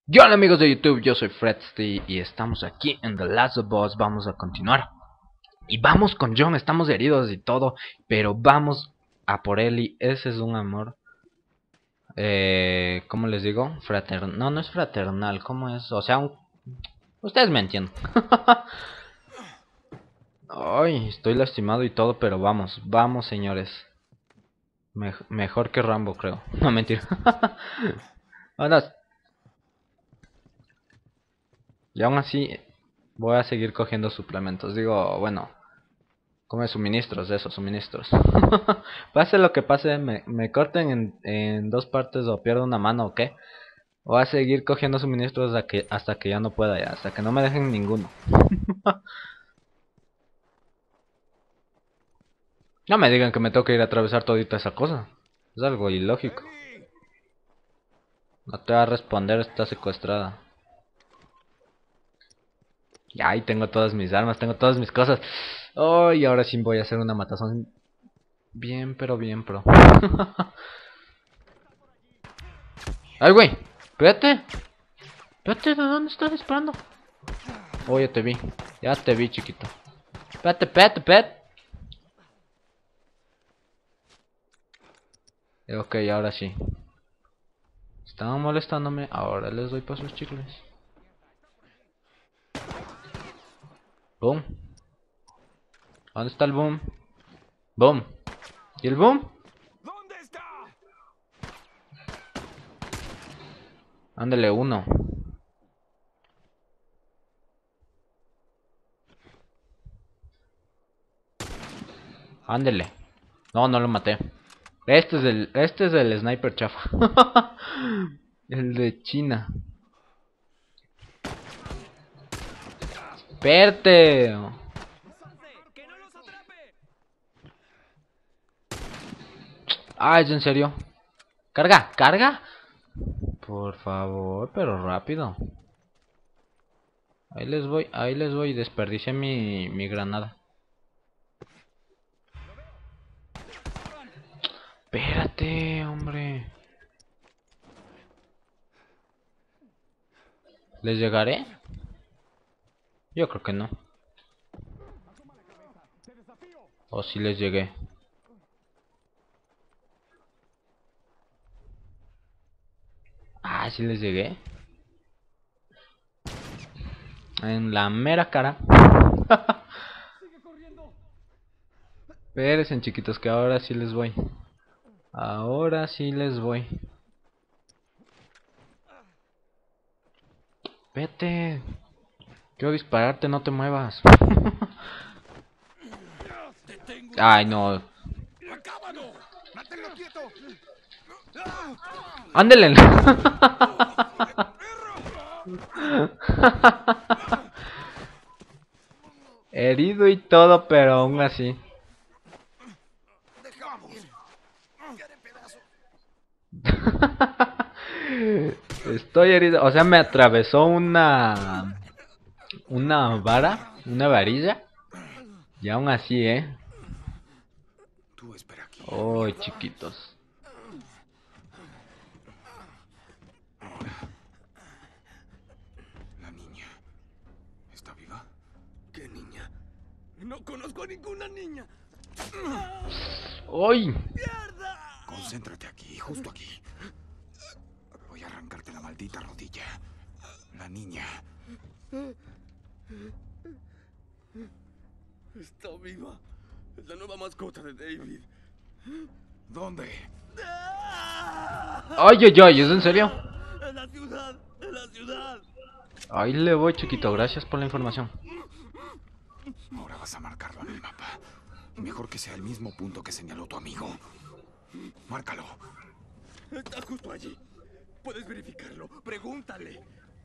Hola amigos de YouTube, yo soy Fredsty y estamos aquí en The Last of Us. Vamos a continuar. Y vamos con John, estamos heridos y todo, pero vamos a por Ellie. Ese es un amor. ¿Cómo les digo? Fraternal. No, no es fraternal, ¿cómo es? O sea, ustedes me entienden. Ay, estoy lastimado y todo, pero vamos, vamos señores. Mejor que Rambo, creo. No, mentira. Ahora, y aún así, voy a seguir cogiendo suplementos. Digo, bueno, come suministros de esos suministros. Pase lo que pase, me corten en dos partes o pierdo una mano o qué. Voy a seguir cogiendo suministros hasta que ya no pueda ya, hasta que no me dejen ninguno. No me digan que me tengo que ir a atravesar todita esa cosa. Es algo ilógico. No te va a responder, está secuestrada. Ya, ahí tengo todas mis armas, tengo todas mis cosas. Oh, y ahora sí voy a hacer una matazón. Bien, pero bien, pro. ¡Ay, güey! ¡Espérate! Espérate, ¿de dónde estás disparando? Oh, ya te vi, chiquito. Espérate, espérate, espérate. Ok, ahora sí. Estaban molestándome, ahora les doy pasos chicles. Boom. ¿Dónde está el boom? Boom. ¿Y el boom? ¿Dónde está? Ándale, uno. Ándele. No, no lo maté. Este es el sniper chafa. El de China. Espérate. ¡Que no los atrape! Ah, ¿es en serio? Carga, carga. Por favor, pero rápido. Ahí les voy. Desperdicié mi granada. Espérate, hombre. ¿Les llegaré? Yo creo que no. O si les llegué. Ah, sí les llegué. En la mera cara. Espérense, chiquitos, que ahora sí les voy. Ahora sí les voy. Vete. Quiero dispararte, no te muevas. Ay, no. ¡Acábalo! ¡Manténlo quieto! Ándele. Herido y todo, pero aún así. ¡Dejamos! ¡Quede pedazo! Estoy herido. O sea, me atravesó una vara, una varilla. Y aún así, Tú espera aquí. Oh, chiquitos. La niña. ¿Está viva? ¿Qué niña? No conozco a ninguna niña. ¡Uy! ¡Mierda! Concéntrate aquí, justo aquí. Voy a arrancarte la maldita rodilla. La niña. Está viva. Es la nueva mascota de David. ¿Dónde? ¡Ay, ay, ay! ¿Es en serio? En la ciudad, en la ciudad. Ahí le voy, chiquito. Gracias por la información. Ahora vas a marcarlo en el mapa. Mejor que sea el mismo punto que señaló tu amigo. Márcalo. Está justo allí. Puedes verificarlo. Pregúntale.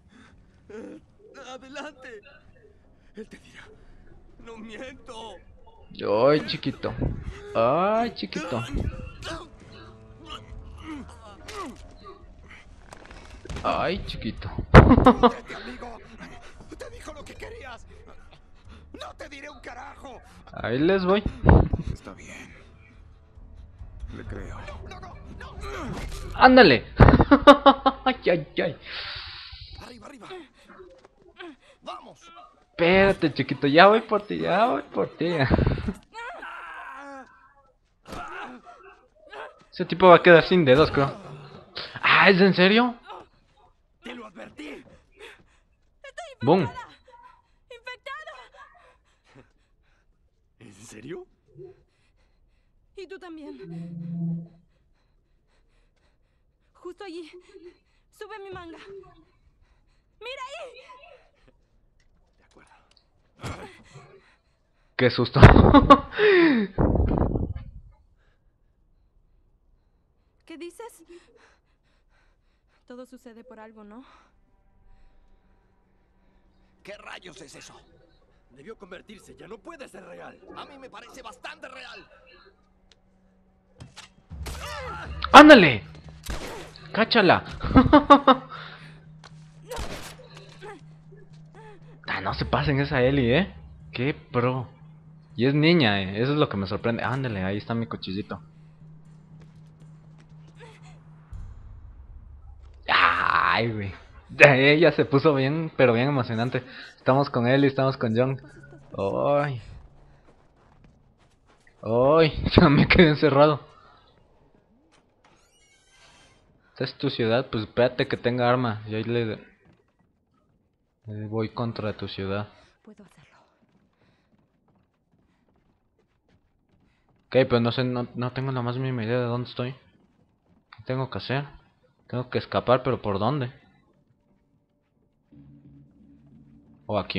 Adelante. Él te dirá. No miento. ¡Ay, chiquito! ¡Ay, chiquito! ¡Ay, chiquito! ¡Vete, amigo! Te dijo lo que querías. No te diré un carajo. Ahí les voy. Está bien. Le creo. ¡Ándale! ¡Ay, ay, ay! Arriba, arriba. Vamos. Espérate, chiquito, ya voy por ti, ya voy por ti. Ese tipo va a quedar sin dedos, creo. Ah, ¿es en serio? Te lo advertí. Boom. ¡Infectada! ¿En serio? Y tú también. Justo allí. Sube mi manga. ¡Mira ahí! De acuerdo. Qué susto. ¿Qué dices? Todo sucede por algo, ¿no? ¿Qué rayos es eso? Debió convertirse, ya no puede ser real. A mí me parece bastante real. ¡Ándale! ¡Cáchala! Ah, no se pasen esa Ellie, Qué pro. Y es niña, eso es lo que me sorprende. Ándale, ahí está mi cuchillito. Ay, güey. Ella se puso bien, pero bien emocionante. Estamos con Ellie, estamos con John. Ay. Ay, ya me quedé encerrado. Esta es tu ciudad, pues espérate que tenga arma. Y ahí le voy contra tu ciudad. Puedo hacerlo. Ok, pero no sé, no tengo la más mínima idea de dónde estoy. ¿Qué tengo que hacer? Tengo que escapar, pero ¿por dónde? O aquí.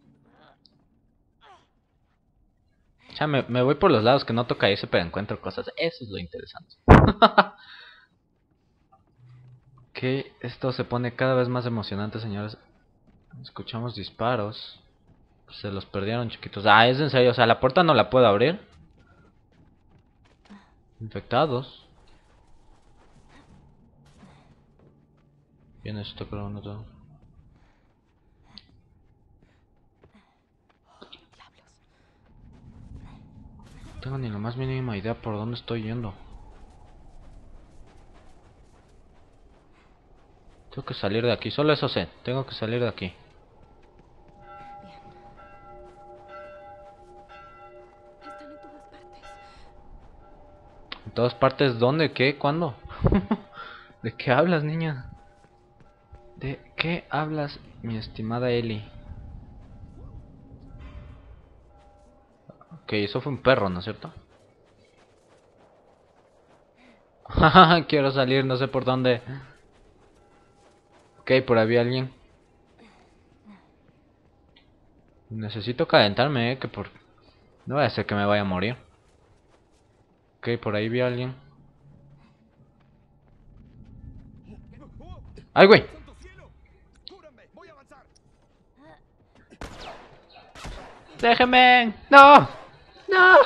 O sea, me voy por los lados que no toca irse, pero encuentro cosas. Eso es lo interesante. Que esto se pone cada vez más emocionante, señores. Escuchamos disparos. Se los perdieron, chiquitos. Ah, es en serio. O sea, la puerta no la puedo abrir. Infectados. Bien, esto creo no todo. No tengo ni la más mínima idea por dónde estoy yendo. Tengo que salir de aquí. Solo eso sé. Tengo que salir de aquí. Están en todas partes. ¿En todas partes dónde? ¿Qué? ¿Cuándo? ¿De qué hablas, niña? ¿De qué hablas, mi estimada Ellie? Ok, eso fue un perro, ¿no es cierto? Quiero salir, no sé por dónde. Ok, por ahí había alguien. Necesito calentarme, que por... No voy a ser que me vaya a morir. Ok, por ahí vi a alguien. ¡Ay, güey! ¡Santo cielo! ¡Cúrame! ¡Voy a avanzar! ¡Déjeme! ¡No! ¡No!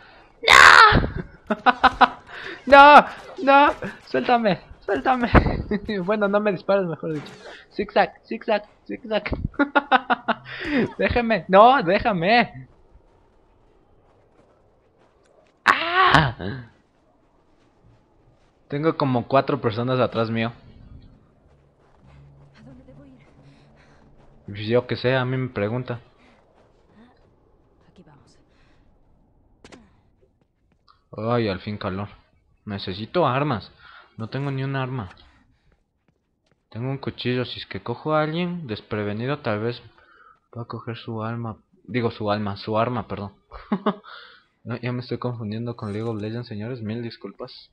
¡No! ¡No! ¡Suéltame! ¡Suéltame! Bueno, no me dispares, mejor dicho. Zigzag, zigzag, zigzag. Déjeme. ¡No! ¡Déjame! ¡Ah! Tengo como 4 personas atrás mío. ¿A dónde debo ir? Pues yo que sé, a mí me pregunta. Aquí vamos. Ay, al fin calor. Necesito armas. No tengo ni un arma. Tengo un cuchillo. Si es que cojo a alguien desprevenido, tal vez pueda coger su alma. Digo su alma, su arma, perdón. No, ya me estoy confundiendo con League of Legends, señores. Mil disculpas.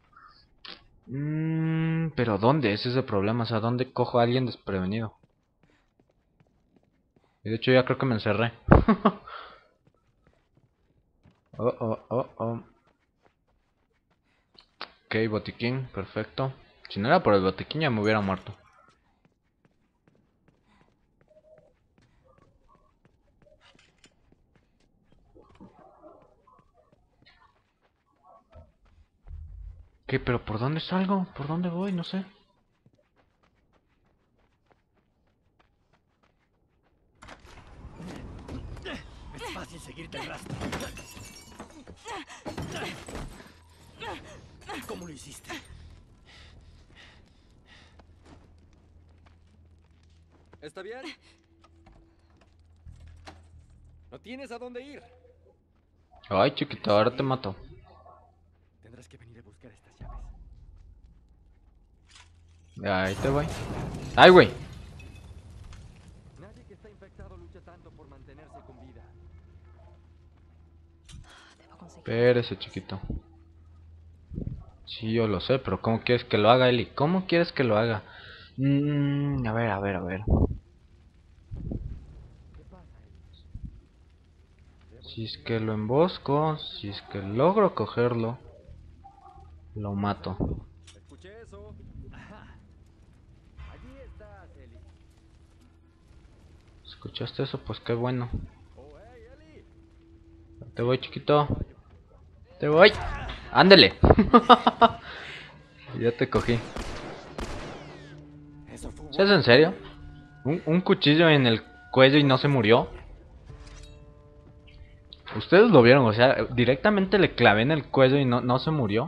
Pero ¿dónde? Ese es el problema. O sea, ¿dónde cojo a alguien desprevenido? Y de hecho ya creo que me encerré. Oh, oh, oh, oh. Ok, botiquín, perfecto. Si no era por el botiquín ya me hubiera muerto. ¿Qué? ¿Pero por dónde salgo? ¿Por dónde voy? No sé. Es fácil seguirte el rastro. ¿Cómo lo hiciste? ¿Está bien? No tienes a dónde ir. Ay, chiquito, ahora te mato. Tendrás que venir a buscar estas llaves. Ahí te voy. Ay, güey. Nadie que está infectado lucha tanto por mantenerse con vida. Debo conseguir. Espérese, chiquito. Sí, yo lo sé, pero ¿cómo quieres que lo haga, Eli? ¿Cómo quieres que lo haga? A ver, a ver, a ver. ¿Qué pasa, Ellie? Si es que lo embosco, si es que logro cogerlo, lo mato. Escuché eso. Ajá. Allí estás, Ellie. ¿Escuchaste eso? Pues qué bueno. Oh, hey, Ellie. Te voy, chiquito. Te voy. Ándele. Ya te cogí. Eso fue ¿Es en serio? ¿Un cuchillo en el cuello y no se murió? Ustedes lo vieron, o sea, directamente le clavé en el cuello y no se murió.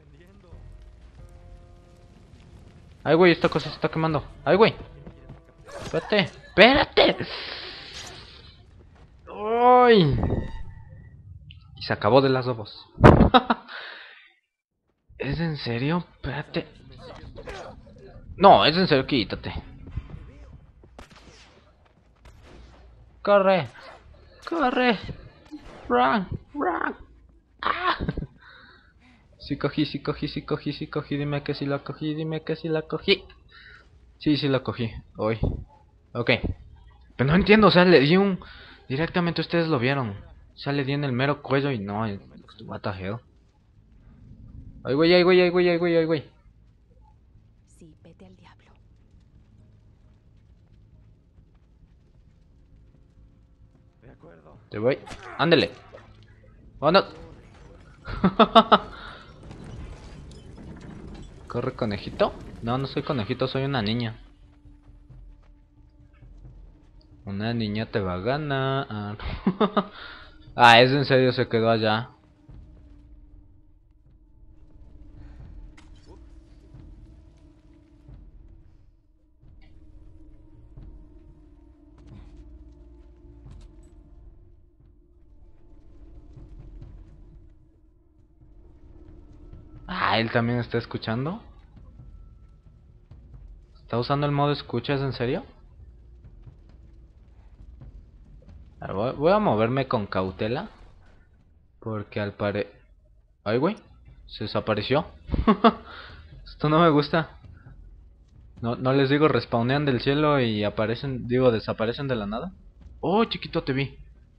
Ay, güey, esta cosa se está quemando. Ay, güey. Espérate, espérate. ¡Ay! Y se acabó de las dos. ¿Es en serio? Espérate. No, es en serio, quítate. Corre. Corre. Run, run. ¡Ah! Sí cogí, sí cogí, sí cogí, sí cogí. Dime que sí la cogí, dime que sí la cogí. Sí, sí la cogí. Hoy. Ok. Pero no entiendo, o sea, le di un... Directamente ustedes lo vieron. O sea, le di en el mero cuello y no... What the hell. Ay, güey, ay, güey, ay, güey, ay, güey, ay, güey. Sí, vete al diablo. De acuerdo. Te voy. Ándele. Oh, no. ¿Corre, conejito? No, no soy conejito, soy una niña. Una niña te va a ganar. Ah, es en serio, se quedó allá. Ah, él también está escuchando. ¿Está usando el modo escucha? ¿Es en serio? A ver, voy a moverme con cautela. Porque al Ay, güey. Se desapareció. Esto no me gusta. No, no les digo, respawnean del cielo y aparecen, digo, desaparecen de la nada. Oh, chiquito, te vi.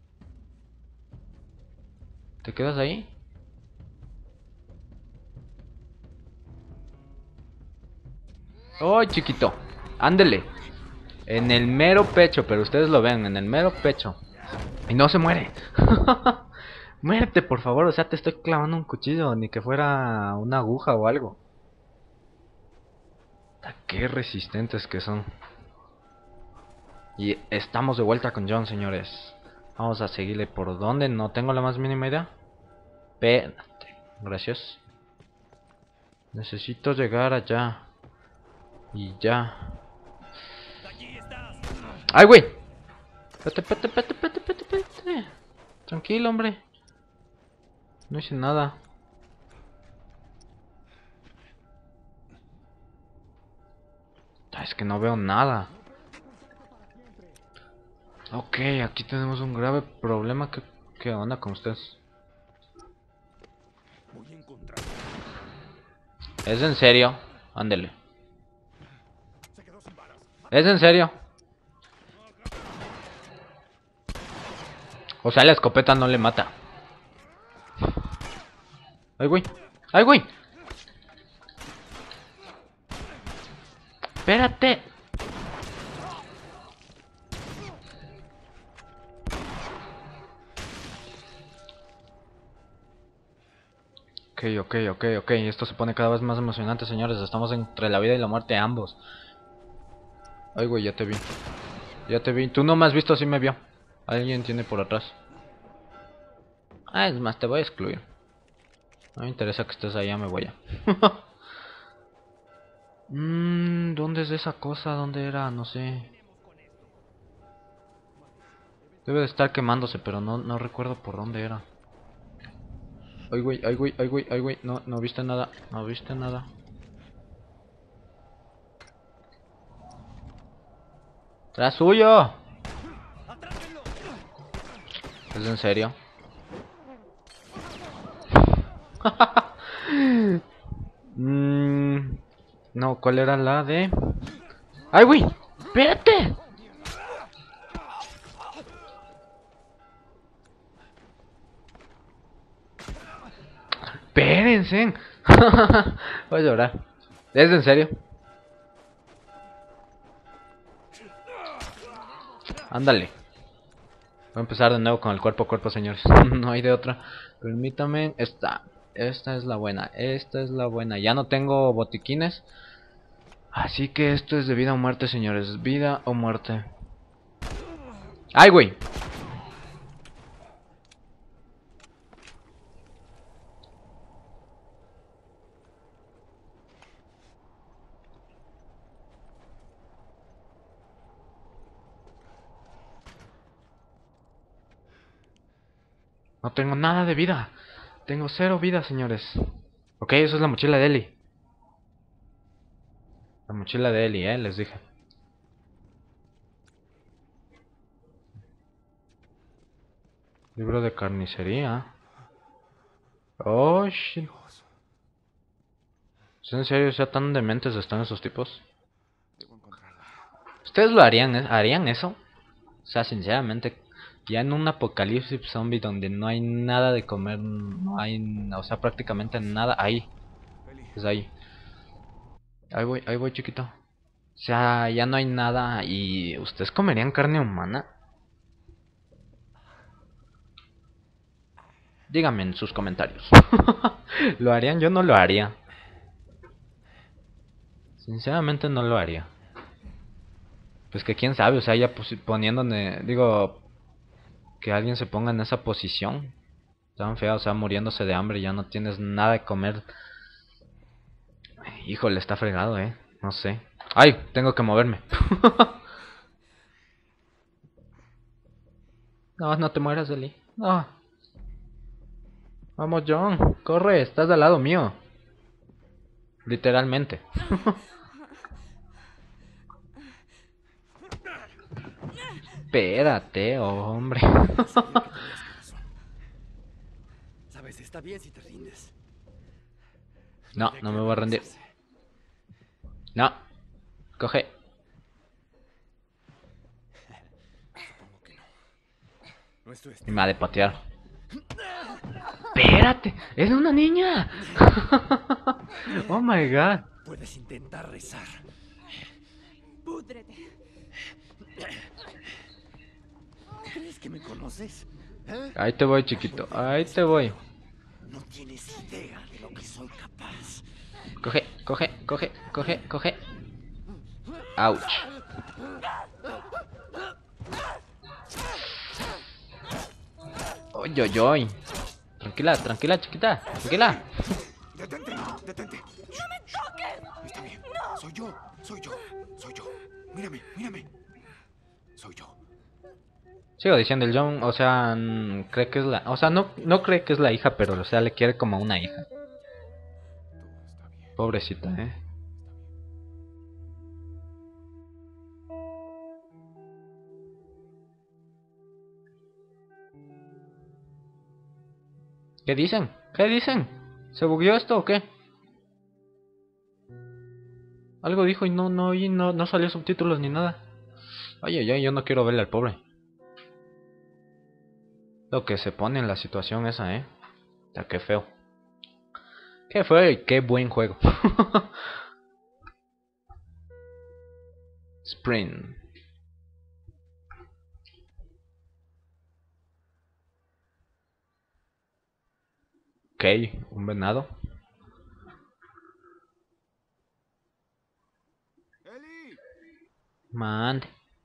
¿Te quedas ahí? Oh, chiquito. Ándele. En el mero pecho, pero ustedes lo ven, en el mero pecho. Y no se muere. Muérete, por favor, o sea, te estoy clavando un cuchillo, ni que fuera una aguja o algo. Qué resistentes que son. Y estamos de vuelta con John, señores. Vamos a seguirle por donde, no tengo la más mínima idea. Espérate, gracias. Necesito llegar allá. Y ya. ¡Ay, güey! Espérate, espérate, espérate, espérate, espérate, espérate. Tranquilo, hombre. No hice nada. Es que no veo nada. Ok, aquí tenemos un grave problema. ¿Qué onda con ustedes? Voy a encontrar. ¿Es en serio? Ándele. Se quedó sin balas. ¿Es en serio? O sea, la escopeta no le mata. ¡Ay, güey! ¡Ay, güey! ¡Espérate! Ok. Esto se pone cada vez más emocionante, señores. Estamos entre la vida y la muerte ambos. Ay, güey, ya te vi. Ya te vi. Tú no me has visto, así me vio. Alguien tiene por atrás. Ah, es más, te voy a excluir. No me interesa que estés allá, me voy a. ¿Dónde es esa cosa? ¿Dónde era? No sé. Debe de estar quemándose, pero no recuerdo por dónde era. Ay, güey, ay, güey, ay, güey, ay, güey. No viste nada, no viste nada. ¡Tras suyo! ¿Es en serio? No, ¿cuál era la de...? ¡Ay, güey! ¡Espérate! ¡Espérense! Voy a llorar. ¿Es en serio? Ándale. Voy a empezar de nuevo con el cuerpo a cuerpo, señores. No hay de otra. Permítame. Esta es la buena. Esta es la buena. Ya no tengo botiquines. Así que esto es de vida o muerte, señores. Vida o muerte. ¡Ay, güey! No tengo nada de vida. Tengo 0 vida, señores. Ok, eso es la mochila de Ellie. La mochila de Ellie, les dije. Libro de carnicería. Oh, shit. ¿Es en serio? O sea, tan dementes están esos tipos. Debo encontrarla. ¿Ustedes lo harían eso? O sea, sinceramente, ya en un apocalipsis zombie donde no hay nada de comer, no hay, o sea, prácticamente nada, ahí, Eli, es ahí. Ahí voy, chiquito. O sea, ya no hay nada y ¿ustedes comerían carne humana? Díganme en sus comentarios. ¿Lo harían? Yo no lo haría. Sinceramente no lo haría. Pues que quién sabe, o sea, ya poniéndome, digo, que alguien se ponga en esa posición tan fea, o sea, muriéndose de hambre, ya no tienes nada de comer. Híjole, está fregado, no sé. ¡Ay! Tengo que moverme. No te mueras, Eli. No. Vamos, John. Corre, estás al lado mío. Literalmente. Espérate, hombre. Sabía que tenías corazón. Sabes, está bien si te rindes. No, hay de no qué me voy a rendir. avergonzarse. No. Coge. Supongo que no. Nuestro Y me ha de destino. patear. Espérate, es una niña. Oh my god. Puedes intentar rezar. Púdrete. ¿Crees que me conoces? ¿Eh? Ahí te voy, chiquito. Ahí te voy. No tienes idea de lo que soy capaz. Coge. Ouch. Oy. Tranquila, chiquita. Tranquila. detente. ¡No me toques! Está bien. No. Soy yo. Mírame. Soy yo. Sigo diciendo el John, o sea, cree que es la, o sea, no cree que es la hija, pero o sea, le quiere como una hija. Todo está bien. Pobrecita, ¿Qué dicen? ¿Se bugueó esto o qué? Algo dijo y no salió subtítulos ni nada. Ay, yo no quiero verle al pobre. Lo que se pone en la situación esa, Está qué feo. Qué feo y qué buen juego. Spring. Ok, un venado. ¡Eli! Man.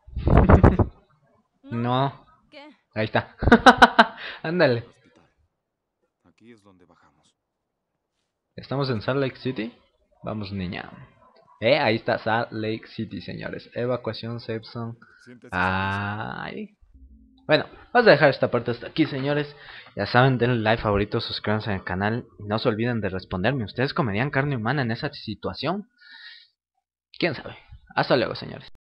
No. ¿Qué? Ahí está. Ándale. Hospital. Aquí es donde bajamos. ¿Estamos en Salt Lake City? Vamos, niña. Ahí está Salt Lake City, señores. Evacuación, Safe Zone. Siéntese, Ay. Bueno, Vamos a dejar esta parte hasta aquí, señores. Ya saben, denle like, favorito, suscríbanse al canal. Y no se olviden de responderme. ¿Ustedes comerían carne humana en esa situación? ¿Quién sabe? Hasta luego, señores.